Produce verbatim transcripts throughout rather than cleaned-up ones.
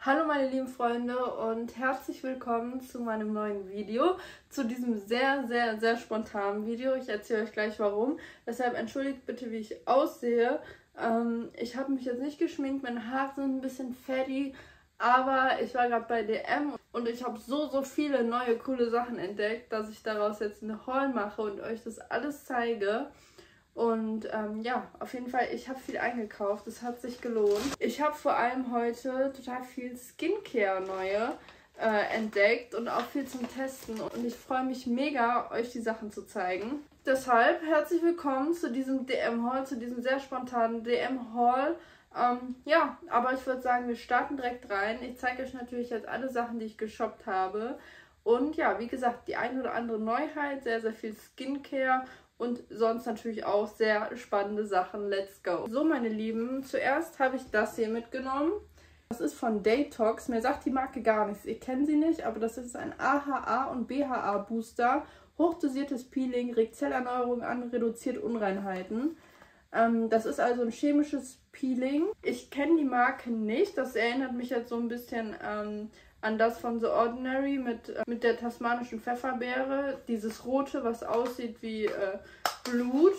Hallo meine lieben Freunde und herzlich willkommen zu meinem neuen Video, zu diesem sehr, sehr, sehr spontanen Video. Ich erzähle euch gleich warum, deshalb entschuldigt bitte, wie ich aussehe. Ähm, ich habe mich jetzt nicht geschminkt, meine Haare sind ein bisschen fatty, aber ich war gerade bei D M und ich habe so, so viele neue, coole Sachen entdeckt, dass ich daraus jetzt eine Haul mache und euch das alles zeige. Und ähm, ja, auf jeden Fall, ich habe viel eingekauft, das hat sich gelohnt. Ich habe vor allem heute total viel Skincare neue äh, entdeckt und auch viel zum Testen. Und ich freue mich mega, euch die Sachen zu zeigen. Deshalb herzlich willkommen zu diesem D M-Haul, zu diesem sehr spontanen D M-Haul. Ähm, ja, aber ich würde sagen, wir starten direkt rein. Ich zeige euch natürlich jetzt alle Sachen, die ich geshoppt habe. Und ja, wie gesagt, die ein oder andere Neuheit, sehr, sehr viel Skincare. Und sonst natürlich auch sehr spannende Sachen. Let's go! So, meine Lieben, zuerst habe ich das hier mitgenommen. Das ist von Detox. Mir sagt die Marke gar nichts. Ihr kennt sie nicht, aber das ist ein A H A und B H A Booster. Hochdosiertes Peeling, regt Zellerneuerung an, reduziert Unreinheiten. Ähm, das ist also ein chemisches Peeling. Ich kenne die Marke nicht. Das erinnert mich jetzt so ein bisschen ähm, an das von The Ordinary mit, äh, mit der tasmanischen Pfefferbeere. Dieses rote, was aussieht wie äh, Blut.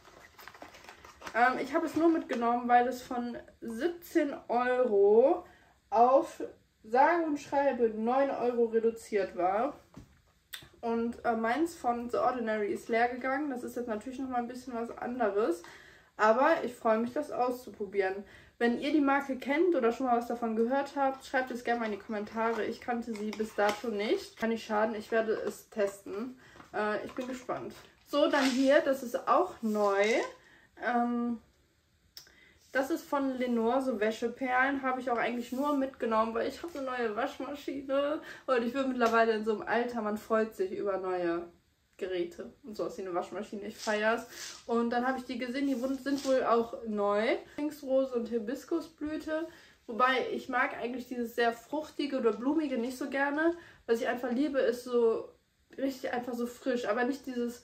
Ähm, ich habe es nur mitgenommen, weil es von siebzehn Euro auf sage und schreibe neun Euro reduziert war. Und äh, meins von The Ordinary ist leer gegangen. Das ist jetzt natürlich nochmal ein bisschen was anderes. Aber ich freue mich, das auszuprobieren. Wenn ihr die Marke kennt oder schon mal was davon gehört habt, schreibt es gerne mal in die Kommentare. Ich kannte sie bis dato nicht. Kann nicht schaden, ich werde es testen. Äh, ich bin gespannt. So, dann hier, das ist auch neu. Ähm, das ist von Lenor, so Wäscheperlen. Habe ich auch eigentlich nur mitgenommen, weil ich habe eine neue Waschmaschine. Und ich bin mittlerweile in so einem Alter, man freut sich über neue Geräte und so, ist wie eine Waschmaschine, ich feier's. Und dann habe ich die gesehen, die sind wohl auch neu. Pfingstrose und Hibiskusblüte. Wobei ich mag eigentlich dieses sehr fruchtige oder blumige nicht so gerne. Was ich einfach liebe, ist so richtig einfach so frisch. Aber nicht dieses,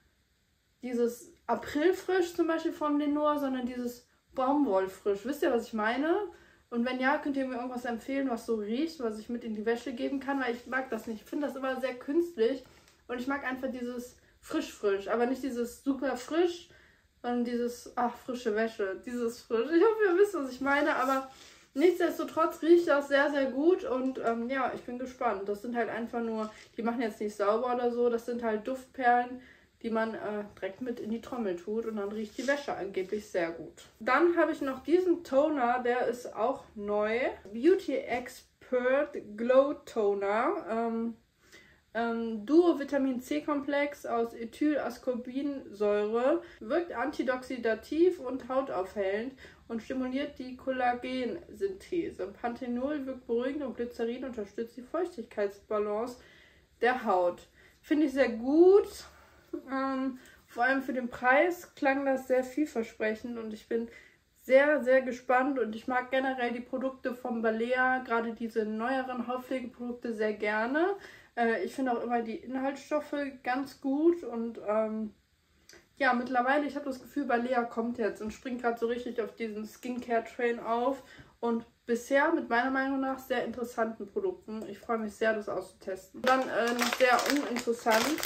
dieses Aprilfrisch zum Beispiel von Lenor, sondern dieses Baumwollfrisch. Wisst ihr, was ich meine? Und wenn ja, könnt ihr mir irgendwas empfehlen, was so riecht, was ich mit in die Wäsche geben kann, weil ich mag das nicht. Ich finde das immer sehr künstlich. Und ich mag einfach dieses frisch-frisch, aber nicht dieses super frisch, sondern dieses, ach, frische Wäsche, dieses frisch. Ich hoffe, ihr wisst, was ich meine, aber nichtsdestotrotz riecht das sehr, sehr gut und ähm, ja, ich bin gespannt. Das sind halt einfach nur, die machen jetzt nicht sauber oder so, das sind halt Duftperlen, die man äh, direkt mit in die Trommel tut und dann riecht die Wäsche angeblich sehr gut. Dann habe ich noch diesen Toner, der ist auch neu. Beauty Expert Glow Toner. Ähm, Ähm, Duo-Vitamin-C-Komplex aus Ethylascorbinsäure, wirkt antioxidativ und hautaufhellend und stimuliert die Kollagensynthese. Panthenol wirkt beruhigend und Glycerin unterstützt die Feuchtigkeitsbalance der Haut. Finde ich sehr gut. Ähm, vor allem für den Preis klang das sehr vielversprechend und ich bin sehr, sehr gespannt und ich mag generell die Produkte von Balea, gerade diese neueren Hautpflegeprodukte, sehr gerne. Äh, ich finde auch immer die Inhaltsstoffe ganz gut und ähm, ja, mittlerweile, ich habe das Gefühl, Balea kommt jetzt und springt gerade so richtig auf diesen Skincare-Train auf und bisher mit meiner Meinung nach sehr interessanten Produkten. Ich freue mich sehr, das auszutesten. Dann äh, noch sehr uninteressant,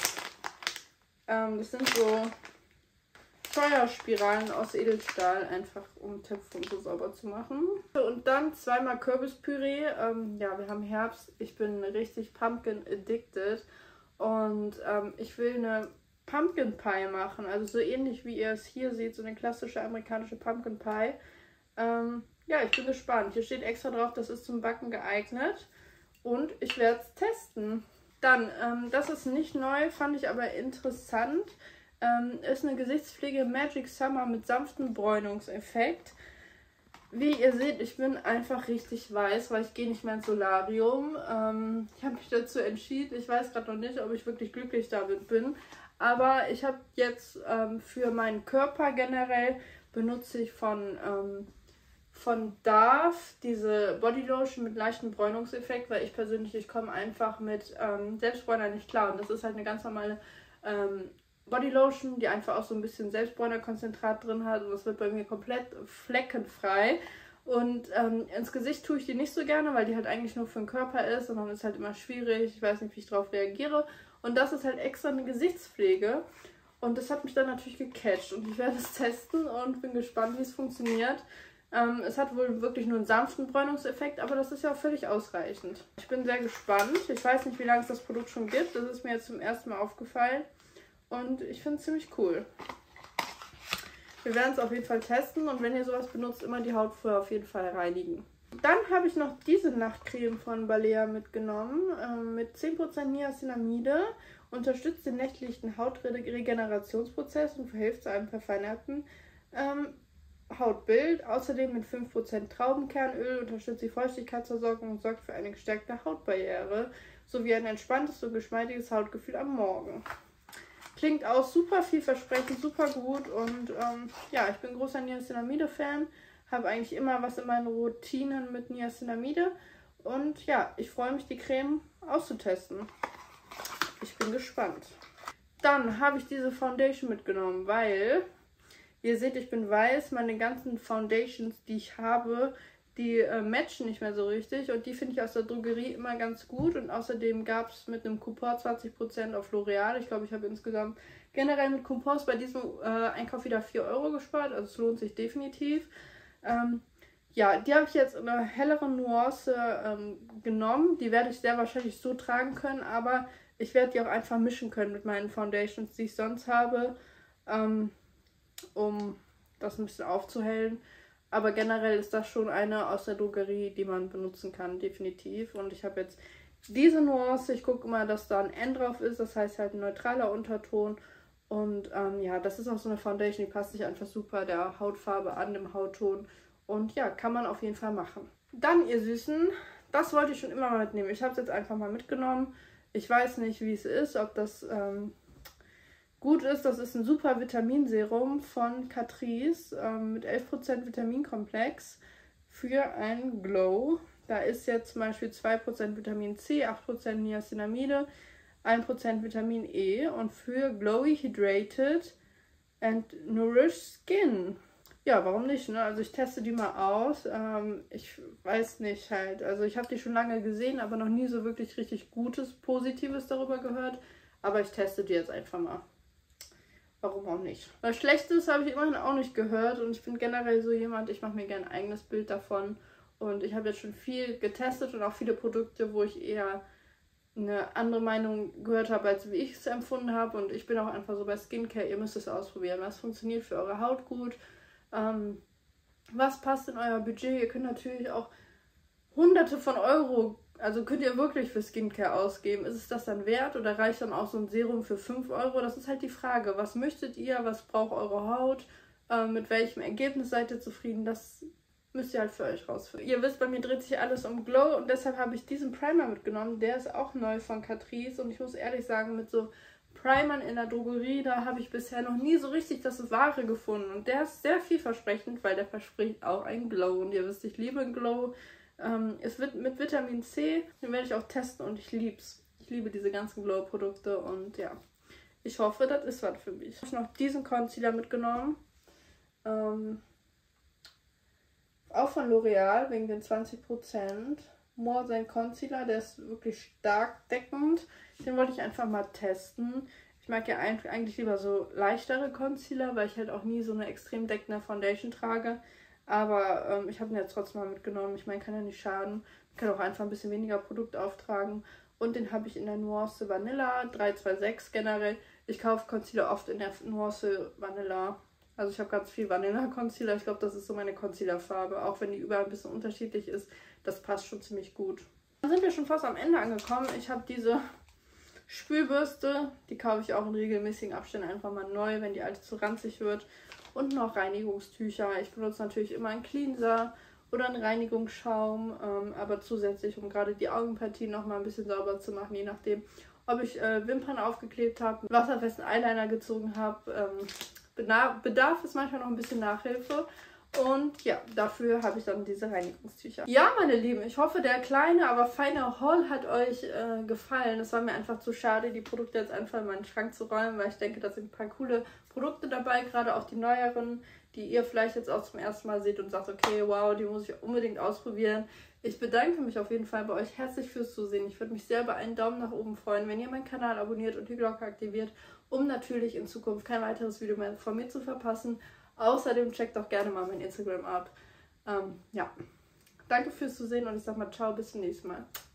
ähm, das sind so Steuerspiralen aus Edelstahl, einfach um Töpfe und so sauber zu machen. Und dann zweimal Kürbispüree. Ähm, ja, wir haben Herbst. Ich bin richtig Pumpkin addicted. Und ähm, ich will eine Pumpkin Pie machen. Also so ähnlich wie ihr es hier seht, so eine klassische amerikanische Pumpkin Pie. Ähm, ja, ich bin gespannt. Hier steht extra drauf, das ist zum Backen geeignet. Und ich werde es testen. Dann, ähm, das ist nicht neu, fand ich aber interessant. Ähm, ist eine Gesichtspflege Magic Summer mit sanftem Bräunungseffekt. Wie ihr seht, ich bin einfach richtig weiß, weil ich gehe nicht mehr ins Solarium. Ähm, ich habe mich dazu entschieden. Ich weiß gerade noch nicht, ob ich wirklich glücklich damit bin. Aber ich habe jetzt ähm, für meinen Körper generell benutze ich von, ähm, von Dove diese Bodylotion mit leichtem Bräunungseffekt, weil ich persönlich, ich komme einfach mit ähm, Selbstbräuner nicht klar. Und das ist halt eine ganz normale ähm, Bodylotion, die einfach auch so ein bisschen Selbstbräunerkonzentrat drin hat und das wird bei mir komplett fleckenfrei. Und ähm, ins Gesicht tue ich die nicht so gerne, weil die halt eigentlich nur für den Körper ist und dann ist halt immer schwierig. Ich weiß nicht, wie ich darauf reagiere. Und das ist halt extra eine Gesichtspflege. Und das hat mich dann natürlich gecatcht. Und ich werde es testen und bin gespannt, wie es funktioniert. Ähm, es hat wohl wirklich nur einen sanften Bräunungseffekt, aber das ist ja auch völlig ausreichend. Ich bin sehr gespannt. Ich weiß nicht, wie lange es das Produkt schon gibt. Das ist mir jetzt zum ersten Mal aufgefallen. Und ich finde es ziemlich cool. Wir werden es auf jeden Fall testen und wenn ihr sowas benutzt, immer die Haut vorher auf jeden Fall reinigen. Dann habe ich noch diese Nachtcreme von Balea mitgenommen, äh, mit zehn Prozent Niacinamide, unterstützt den nächtlichen Hautregenerationsprozess und verhilft zu einem verfeinerten ähm, Hautbild. Außerdem mit fünf Prozent Traubenkernöl unterstützt die Feuchtigkeitsversorgung und sorgt für eine gestärkte Hautbarriere sowie ein entspanntes und geschmeidiges Hautgefühl am Morgen. Klingt auch super vielversprechend, super gut und ähm, ja, ich bin großer Niacinamide-Fan, habe eigentlich immer was in meinen Routinen mit Niacinamide und ja, ich freue mich, die Creme auszutesten. Ich bin gespannt. Dann habe ich diese Foundation mitgenommen, weil, ihr seht, ich bin weiß, meine ganzen Foundations, die ich habe, die äh, matchen nicht mehr so richtig und die finde ich aus der Drogerie immer ganz gut und außerdem gab es mit einem Coupon zwanzig Prozent auf L'Oreal. Ich glaube, ich habe insgesamt generell mit Coupons bei diesem äh, Einkauf wieder vier Euro gespart, also es lohnt sich definitiv. Ähm, ja, die habe ich jetzt in einer helleren Nuance ähm, genommen. Die werde ich sehr wahrscheinlich so tragen können, aber ich werde die auch einfach mischen können mit meinen Foundations, die ich sonst habe, ähm, um das ein bisschen aufzuhellen. Aber generell ist das schon eine aus der Drogerie, die man benutzen kann, definitiv. Und ich habe jetzt diese Nuance. Ich gucke immer, dass da ein N drauf ist. Das heißt halt ein neutraler Unterton. Und ähm, ja, das ist auch so eine Foundation, die passt sich einfach super der Hautfarbe an, dem Hautton. Und ja, kann man auf jeden Fall machen. Dann, ihr Süßen, das wollte ich schon immer mal mitnehmen. Ich habe es jetzt einfach mal mitgenommen. Ich weiß nicht, wie es ist, ob das ähm, gut ist. Das ist ein super Vitaminserum von Catrice ähm, mit elf Prozent Vitaminkomplex für einen Glow. Da ist jetzt zum Beispiel zwei Prozent Vitamin C, acht Prozent Niacinamide, ein Prozent Vitamin E und für Glowy Hydrated and Nourished Skin. Ja, warum nicht, ne? Also ich teste die mal aus. Ähm, ich weiß nicht halt. Also ich habe die schon lange gesehen, aber noch nie so wirklich richtig Gutes, Positives darüber gehört. Aber ich teste die jetzt einfach mal. Warum auch nicht? Was Schlechtes habe ich immerhin auch nicht gehört und ich bin generell so jemand, ich mache mir gerne ein eigenes Bild davon. Und ich habe jetzt schon viel getestet und auch viele Produkte, wo ich eher eine andere Meinung gehört habe, als wie ich es empfunden habe. Und ich bin auch einfach so bei Skincare, ihr müsst es ausprobieren. Was funktioniert für eure Haut gut? Ähm, was passt in euer Budget? Ihr könnt natürlich auch hunderte von Euro, also könnt ihr wirklich für Skincare ausgeben. Ist es das dann wert oder reicht dann auch so ein Serum für fünf Euro? Das ist halt die Frage. Was möchtet ihr? Was braucht eure Haut? Ähm, mit welchem Ergebnis seid ihr zufrieden? Das müsst ihr halt für euch rausfinden. Ihr wisst, bei mir dreht sich alles um Glow und deshalb habe ich diesen Primer mitgenommen. Der ist auch neu von Catrice und ich muss ehrlich sagen, mit so Primern in der Drogerie, da habe ich bisher noch nie so richtig das Wahre gefunden. Und der ist sehr vielversprechend, weil der verspricht auch einen Glow. Und ihr wisst, ich liebe einen Glow. Ähm, es wird mit Vitamin C, den werde ich auch testen und ich liebe es. Ich liebe diese ganzen Glow-Produkte und ja, ich hoffe, das ist was für mich. Ich habe noch diesen Concealer mitgenommen. Ähm, auch von L'Oreal, wegen den zwanzig Prozent. More Than Concealer, der ist wirklich stark deckend. Den wollte ich einfach mal testen. Ich mag ja eigentlich lieber so leichtere Concealer, weil ich halt auch nie so eine extrem deckende Foundation trage. Aber ähm, ich habe ihn jetzt trotzdem mal mitgenommen. Ich meine, kann ja nicht schaden. Ich kann auch einfach ein bisschen weniger Produkt auftragen. Und den habe ich in der Nuance Vanilla drei zwei sechs generell. Ich kaufe Concealer oft in der Nuance Vanilla. Also ich habe ganz viel Vanilla Concealer. Ich glaube, das ist so meine Concealer-Farbe. Auch wenn die überall ein bisschen unterschiedlich ist. Das passt schon ziemlich gut. Dann sind wir schon fast am Ende angekommen. Ich habe diese Spülbürste. Die kaufe ich auch in regelmäßigen Abständen einfach mal neu, wenn die alte zu ranzig wird. Und noch Reinigungstücher. Ich benutze natürlich immer einen Cleanser oder einen Reinigungsschaum. Ähm, aber zusätzlich, um gerade die Augenpartien noch mal ein bisschen sauber zu machen. Je nachdem, ob ich äh, Wimpern aufgeklebt habe, wasserfesten Eyeliner gezogen habe. Ähm, bedarf es manchmal noch ein bisschen Nachhilfe. Und ja, dafür habe ich dann diese Reinigungstücher. Ja, meine Lieben, ich hoffe, der kleine, aber feine Haul hat euch äh, gefallen. Es war mir einfach zu schade, die Produkte jetzt einfach in meinen Schrank zu räumen, weil ich denke, da sind ein paar coole Produkte dabei, gerade auch die neueren, die ihr vielleicht jetzt auch zum ersten Mal seht und sagt, okay, wow, die muss ich unbedingt ausprobieren. Ich bedanke mich auf jeden Fall bei euch herzlich fürs Zusehen. Ich würde mich sehr über einen Daumen nach oben freuen, wenn ihr meinen Kanal abonniert und die Glocke aktiviert, um natürlich in Zukunft kein weiteres Video mehr von mir zu verpassen. Außerdem checkt doch gerne mal mein Instagram ab. Ähm, ja, danke fürs Zusehen und ich sag mal ciao, bis zum nächsten Mal.